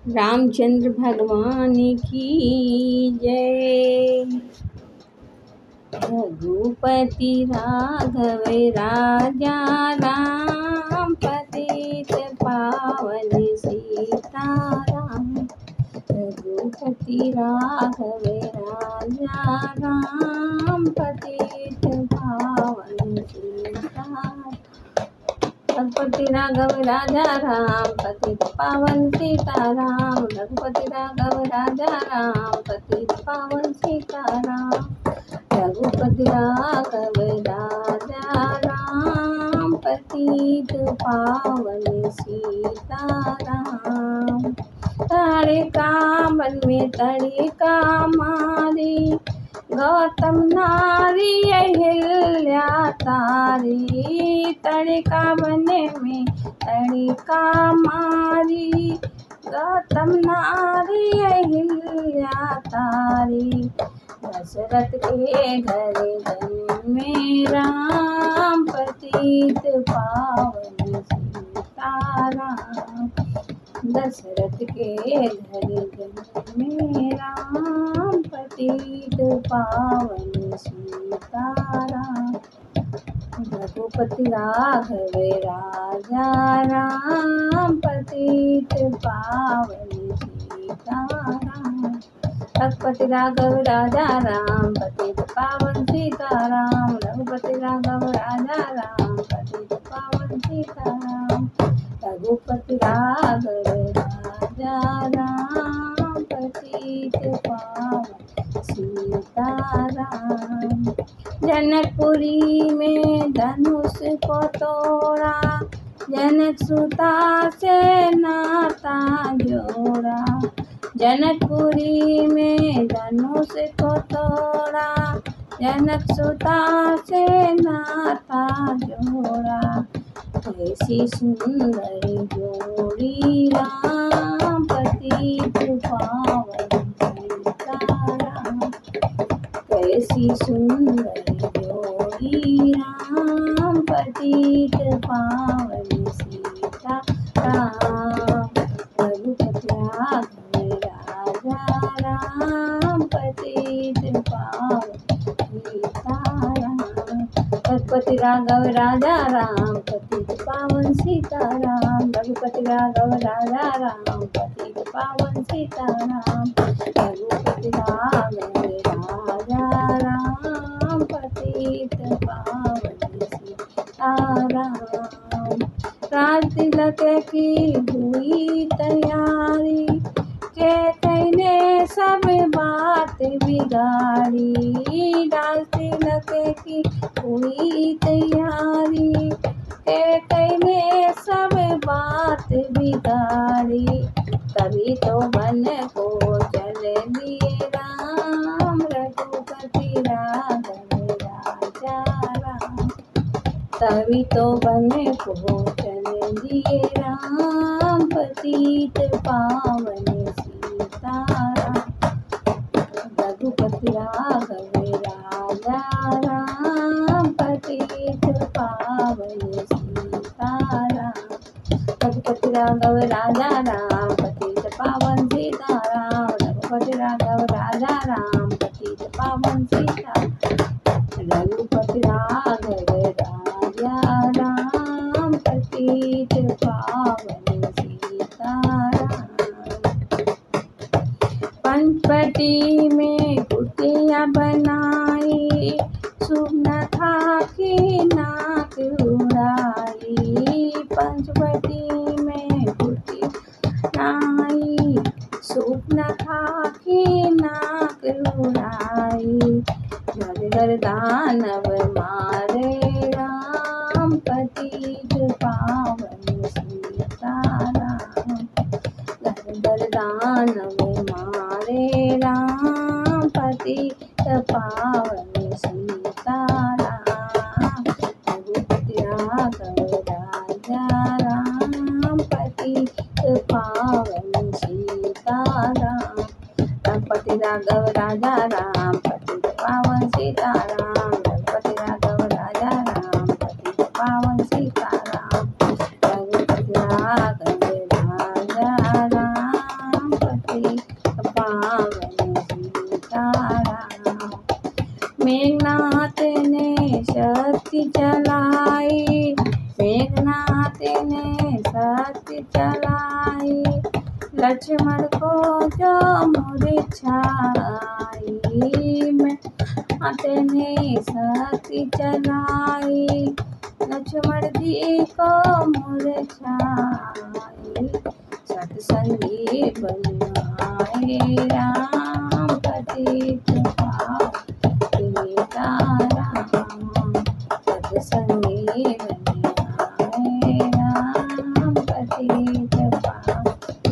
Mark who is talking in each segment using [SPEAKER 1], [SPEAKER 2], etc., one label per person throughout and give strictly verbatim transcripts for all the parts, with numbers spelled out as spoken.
[SPEAKER 1] रामचंद्र भगवान की जय। रघुपति राघव राजा राम, पतित पावन सीताराम। रघुपति राघव राजा राम, पतित पावन सीताराम। रघुपति राघव राजा राम, पतित पावन सीताराम। रघुपति राघव राजा राम, पतित पावन सीताराम। रघुपति राघव राजा राम, पतित पावन सीताराम। तड़िका बन में तड़िका मारी, गौतम नारी अहिल्या तारी। तड़िका बने में तड़िका मारी, गौतम नारी अहिल्या तारी। दशरथ के घर जन्मे राम, पतित पावन सीताराम। दशरथ के घर जन्मे राम, पतित पावन सीताराम। रघुपति राघव राजा राम, पतित पावन सीताराम। रघुपति राघव राजा राम, पतित पावन सीताराम। रघुपति राघव राजा राम, पतित पावन सीताराम। रघुपति राघव राजा राम, पतित पावन सीताराम। जनकपुरी में धनुष को तोड़ा, जनक सुता से नाता जोड़ा। जनकपुरी में धनुष को तोड़ा, जनक सुता से नाता जोड़ा। कैसी सुंदर जोड़ी राम, पतित पावन सीताराम। कैसी सुंदर जोड़ी राम, पतित पावन सीताराम। रघुपति राघव राजा राम, पतित पावन सीताराम। रघुपति राघव राजा राम, पतित पावन सीताराम। रघुपति राघव राजा राम, पतित पावन सीताराम। रघुपति राघव राजा राम, पतित पावन सीताराम। राज तिलक की हुई तैयारी, के कहने सब बात बिगाड़ी। राज तिलक की हुई तैयारी, के कहने सब बात बिगाड़ी। तभी तो मन को चल दिए राम, रघुपति राघव राजा राम। तभी तो बन को चल दिए राम, पतित पावन सीताराम। रघुपति राघव राजा राम, पतित पावन सीताराम। रघुपति राघव राजा राम, पतित पावन सीताराम। रघुपति राघव राजा राम, पतित पावन सीताराम। रघुपति राघव राजा राम, पतित पावन सीताराम। पंचवटी में कुटिया बनाई, सुनखा की नाक उड़ाई। पंचवटी में कुटिया बनाई, सुनखा की नाक उड़ाई। घर घर दानव मारे राम, पतित पावन सीताराम। घर घर दानव मारे राम, पतित पावन सीताराम। रघुपति राघव राजा राम, पतित पावन सीताराम। रघुपति राघव राजा राम, पतित पावन सीताराम। रघुपति राघव राजा राम, पतित पावन सीताराम। रघुपति राघव राजा राम, आई, लक्ष्मण को जो मूर्छाई, मैं अपने शक्ति चलाई, लक्ष्मण जी को मूर्छाई, सत्संगी बनाए राम पतित पावन सीताराम, सत्संगी बनाए राम पतित पावन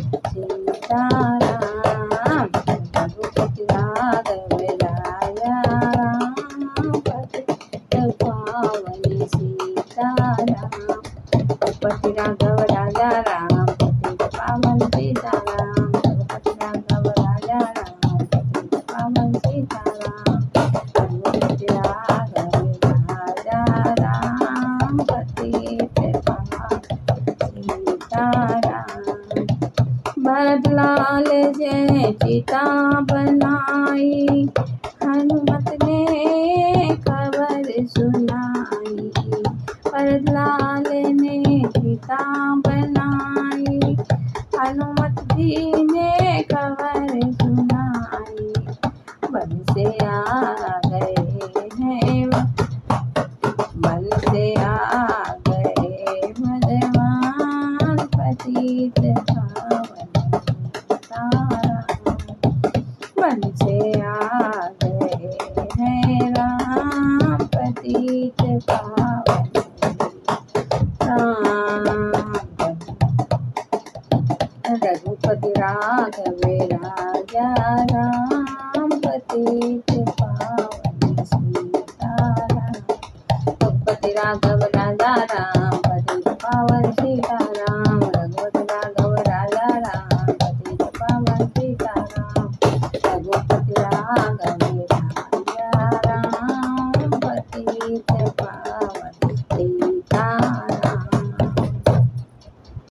[SPEAKER 1] सीताराम, रघुपति राघव राजा राम पतित पावन सीताराम, रघुपति राघव राजा राम पतित पावन सीताराम, रघुपति राघव राजा राम पतित पावन सीताराम, रघुपति राघव राजा राम पतित पावन सीताराम। भरत लाल जय चिता बनाई, हनुमत ने खबर सुनाई, भरत लाल ने चिता बनाई, हनुमत जी ने खबर सुनाई, वन से आ गए हैं, वन से आ गए भगवान पतित पावन सीताराम, वन से आ गए हैं राम पतित पावन राम, रघुपति राघव राजा राम पतित पावन